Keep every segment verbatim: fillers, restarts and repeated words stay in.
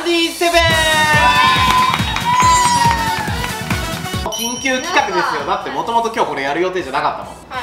ディセブン緊急企画ですよ。だってもともと今日これやる予定じゃなかったもん。はい、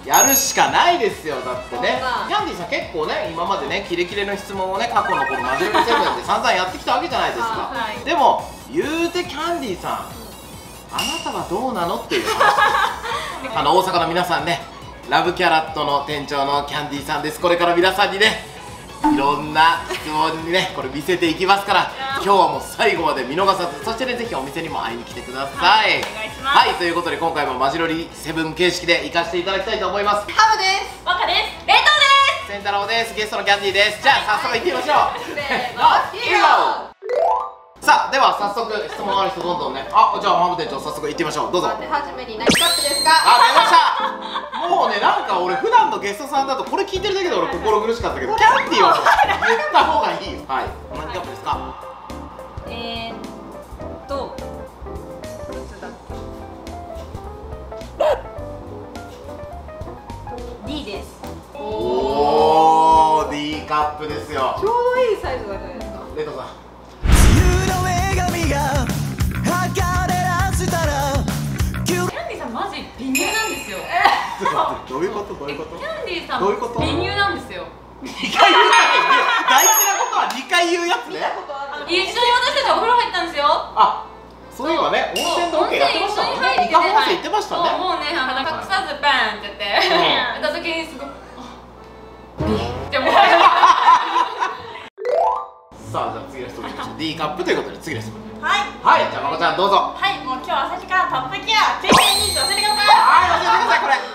やるしかないですよ。だってね、キャンディーさん結構ね、今までねキレキレの質問をね過去のこのマジョリティセブンで散々やってきたわけじゃないですか。はい、でも言うてキャンディーさん、あなたはどうなのっていう話あの大阪の皆さんね、ラブキャラットの店長のキャンディーさんです。これから皆さんにねいろんな質問にねこれ見せていきますから、今日はもう最後まで見逃さず、そしてねぜひお店にも会いに来てください。はい、ということで今回もマジロリセブン形式で行かせていただきたいと思います。 ハムです。ワカです。レントです。 センタロウです。ゲストのキャンディーです。じゃあ早速行ってみましょう。せーの、ヒーロー。さあでは早速質問ある人どんどんね、あ、じゃあハム店長早速行ってみましょう。どうぞ。 はじめに何カップですか。 あ、出ました。もうね、なんか俺普段のゲストさんだとこれ聞いてるだけで俺心苦しかったけど、キャンディーを言った方がいいよ。はい、何カップですか。 えーっといつだっけ D です。 おー、 D カップですよ。 ちょうどいいサイズだじゃないですか。 レトさん、 キャンディーさんマジ微乳なんですよ。 どういうことどういうこと。 キャンディーさんどういうこと。 微乳なんですよ。 にかい言うやつ。大事なことはにかい言うやつね。 一緒に私たちお風呂入ったんですよ。 あ、そういえばね、温泉で OK やってましたもんね。イカ温泉行ってましたね。 もうね、鼻隠さずバーンってやってやった時にすごいビーって思ってさあ、じゃあ次の質問いきましょう。 D カップということで次の質問。 はい。 はい、じゃあまこちゃんどうぞ。 はい、もう今日は最初からトップギア経験ニーズ教えてください。 はい、教えてください。これ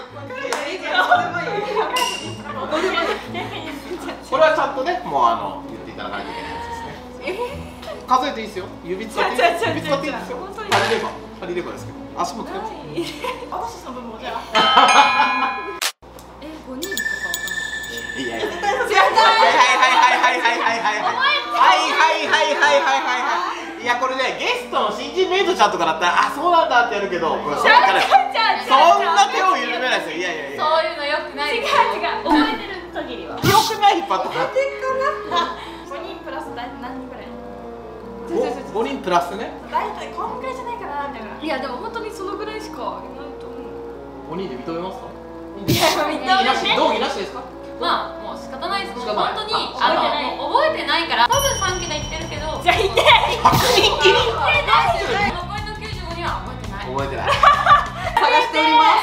これはちゃんとね、もうあの言っていただかないといけないやつですね。数えていいですよ。指使っていいですよ。指使っていいですよ。借りれば借りればですけど、足も使っていい。 私の分もじゃあ。 え、ごにんとかわかんない。 いやいや。はいはいはいはいはいはいはいはいはいはいはいはいはいはい。いやこれね、ゲストの新人メイトちゃんとかだったらあ、そうなんだってやるけど、これそうからそんな手を緩めないですよ。いやいやいや。 そういうのよくない。 違う違う。覚えてる限りは。 記憶ない引っ張ってた。 五人プラス何人ぐらい？ 五人プラスね。 大体こんぐらいじゃないかなみたいな。 いやでも本当にそのぐらいしかいないと思う。 五人で認めますか？ いや認めない。 同義なしですか？ まあもう仕方ないです。もう本当にあの覚えてないから、多分さん桁言ってるけど。 じゃあ言って。 確認切り。 残りのきゅうじゅうごにんは覚えてない。 覚えてない。 探しております。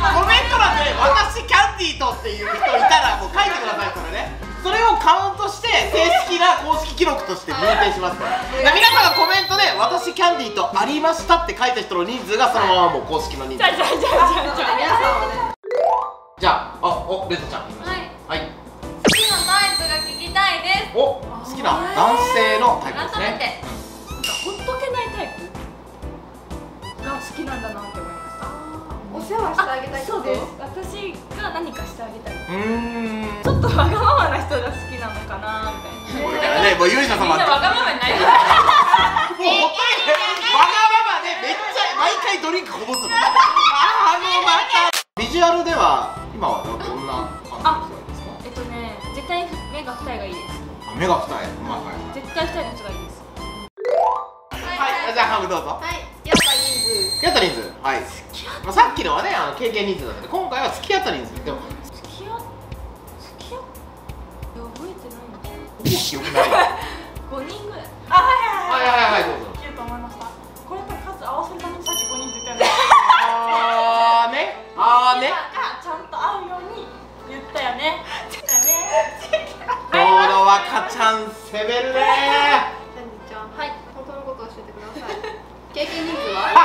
コメント欄で私キャンディーとっていう人いたらもう書いてください。それね、それをカウントして正式な公式記録として認定しますから。皆さんがコメントで私キャンディーとありましたって書いた人の人数がそのままもう公式の人数。 じゃあじゃあじゃあじゃあ皆さんはね。 じゃあ、あ、お、レトちゃん。 はいはい。 好きなタイプが聞きたいです。 お、好きな男性のタイプですね。 改めてほっとけないタイプが好きなんだなって思いました。 お世話してあげたい。 そうです。私が何かしてあげたい。 うーん。 ちょっとわがままな人が好きなのかなみたいな。 これからね、もうゆいな様。 みんなわがままになります。 もうほっとけわがままでめっちゃ毎回ドリンクこぼすの。ああ、もうまた。ビジュアルでは今はどんな感じですか？ えっとね、絶対目が二重がいいです。 あ、目が二重。まあはい。 絶対二重の人がいいです。 はい、じゃあハムどうぞ。 はい、やっぱ人数。 付き合った人数。はい。まあさっきのはね、あの経験人数だったけど、今回は付き合った人数。でも付き合付き合いや覚えてないんだ。 ほぼ記憶ない。 五人ぐらい。あ、はいはいはい。 はいはいはいはい、どうぞ。 いると思いました。これやっぱり数合わせるためにさっき五人って言ったよね。 あーね。あーね。 がちゃんと合うように言ったよね。だね。 この若ちゃん攻めるねー。 キャンディちゃん、はい、本当のことを教えてください。経験人数は？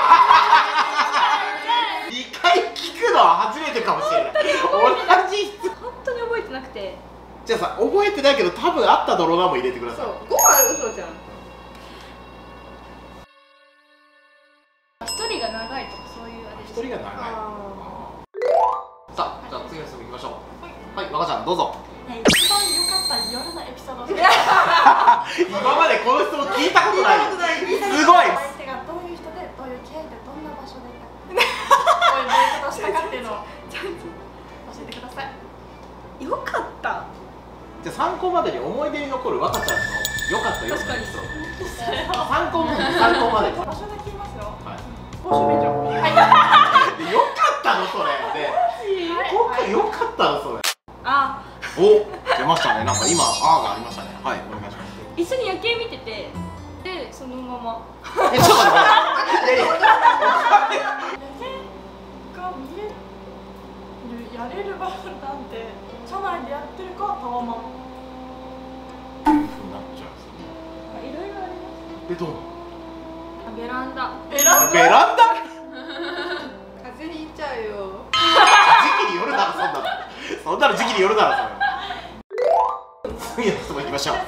にかい聞くのは初めてかもしれない。同じ質。 本当に覚えてなくて。 じゃあさ、覚えてないけど多分あっただろうなも入れてください。 そう、ごは嘘じゃん。 一人が長いとかそういうあれです。 一人が長い。 あさあ、じゃあ次の質問いきましょう。はい、若ちゃんどうぞ。 ね、一番良かった夜のエピソードを教えて。 今までこの質問聞いたことない。すごい。 相手がどういう人で、どういう経緯で、どんな場所で、どういうことをしたかっていうのをちゃんと教えてください。よかった。 じゃあ参考までに思い出に残る若ちゃんのよかったよ。 確かにそう。 参考まで参考まで。 場所だけ言いますよ。 はい。 公衆便所。はい。 よかったのそれ。で、今回よかったのそれ。 あ、 お、出ましたね。なんか今あーがありましたね。はい、お願いします。 一緒に夜景見てて、でそのまま。 え、ちょっと待って。いやいや。 夜景が見えるやれる場所なんて車内でやってるかタワマン。 ふうになっちゃうんですよね。 いろいろあります。 でどう？ ベランダ。 ベランダ。 ベランダ？ 風に行っちゃうよ。 時期によるだろそんなの。そんなの時期によるだろそれ。次の質問いきましょう。はい。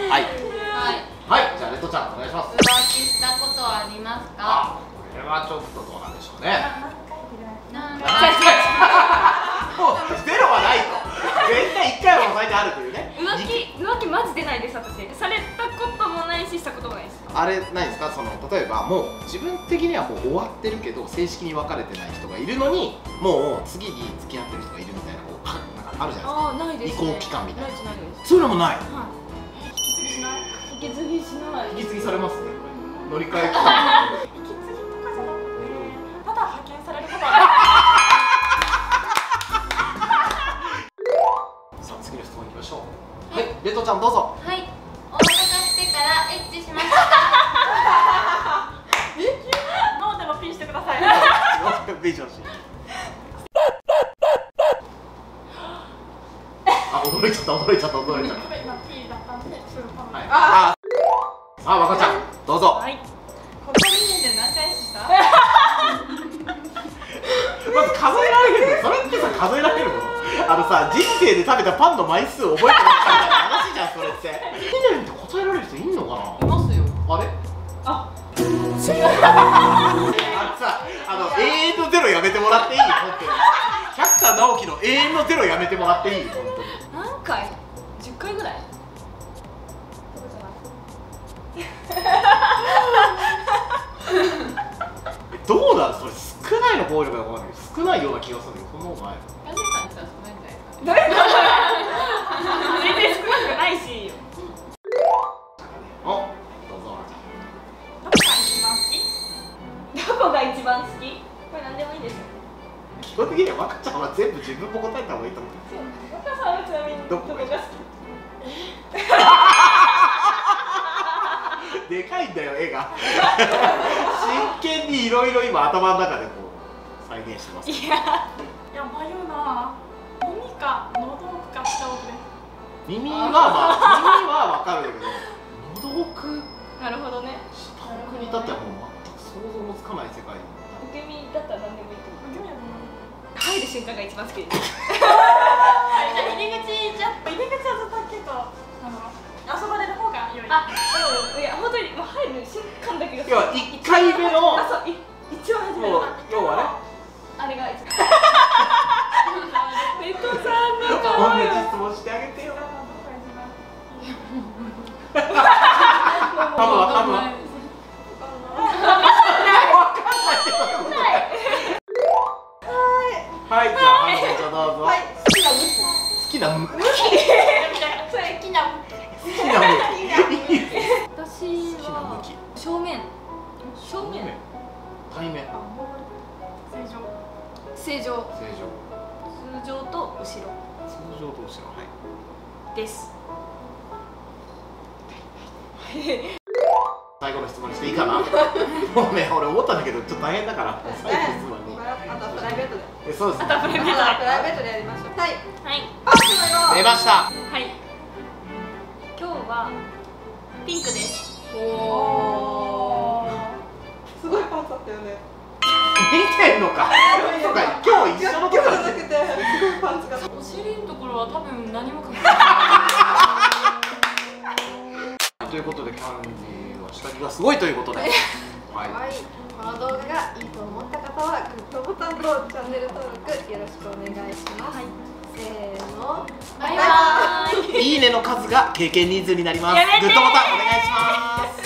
はい。 はい、じゃあレッドちゃんお願いします。 浮気したことはありますか？ あ、これはちょっとどうなんでしょうね。 なんかもうゼロはないと。絶対一回は最低あるというね。 浮気浮気マジでないです私。されたこともないししたこともないです。 あれないですか、その例えばもう自分的にはもう終わってるけど正式に別れてない人がいるのにもう次に付き合ってる人がいるみたいなこうなんかあるじゃないですか。 ああ、ないですね。 移行期間みたいな。 ないですないです。 そういうのもない。 は引き継ぎしない。 い。引き継ぎしない。 引き継ぎされますね。乗り換え期間。 引き継ぎとかじゃなくて、ただ派遣されることは。 さあ次の質問いきましょう。はい、レッドちゃんどうぞ。 はい。大阪してからエッチしましたか？ ノーでもピンしてください。 ベージョンし。あ、驚いちゃった驚いちゃった驚いちゃった。 今ピーだったんで、すぐパン。 はい。あ、あ、若ちゃんどうぞ。 はい。 このにねんで何回した？ まず数えられるの？それってさ数えられるの？あのさ、人生で食べたパンの枚数覚えてますかみたいな話じゃんそれって。にねんって答えられる人いんのかな？ いますよ。 あれ？ あ、 あのさ、あの永遠のゼロやめてもらっていい？本当に。百田直樹の永遠のゼロやめてもらっていい？本当に。 何回？十回ぐらい。 どうなんそれ、少ないの暴力だと思うんだけど少ないような気がするんだけど、そんなことない。 ヤンディさんってさ、そんなんじゃないですか？ 全然少なくないし。 お、どうぞ。 どこが一番好き？ どこが一番好き？これ何でもいいですよ。 基本的には若ちゃんは全部自分も答えた方がいいと思う。 若さんはちなみにどこが好き？ でかいんだよ絵が。真剣にいろいろ今頭の中でこう再現してます。 いや、 いや迷うな。耳か喉奥か下奥で。 耳はまあ耳はわかるんだけど、喉奥なるほどね。 下奥に至ってはもう全く想像もつかない世界に。 受け身だったら何でもいいと思う。 受け身はどう？ 入る瞬間が一番好きです。 入り口じゃ入り口はずっと結構あの遊ばれる方が良い。 あ、でもいや本当にもう入る瞬間だけが。 要はいっかいめのあ、そう、い一番初めのもう要はね。 あれが一番。ネトさんの同顔よ。 じ質問してあげてよ。 どこが一番いい？ ハムはハムは。はい、じゃあハムちゃんどうぞ。 はい、好きな向き。 好きな向き。 それ好きな向好きな向き。 私好きな向はき。 正面。正面。 対面。 正常。 正常。 正常。 通常と後ろ。 通常と後ろ、はい。 です。 最後の質問にしていいかな。もうね、俺思ったんだけど、ちょっと大変だから。最後の質問に。 あとはプライベートで。 え、そうですね。 プライベートで。 プライベートでやりましょう。はい。 はい。 パーツの出ました。 はい。今日はピンクです。 色。おー。すごいパンツあったよね。 見てんのか。そうか、今日一緒のところ今日じゃなくて、すごいパンツが。 お尻のところは多分何も隠れということで、キャンディーは下着がすごいということで。はい。 はい。この動画がいいと思った方はグッドボタンとチャンネル登録よろしくお願いします。はい。せーの。 バイバーイ。 いいねの数が経験人数になります。 やめてー。 グッドボタンお願いします。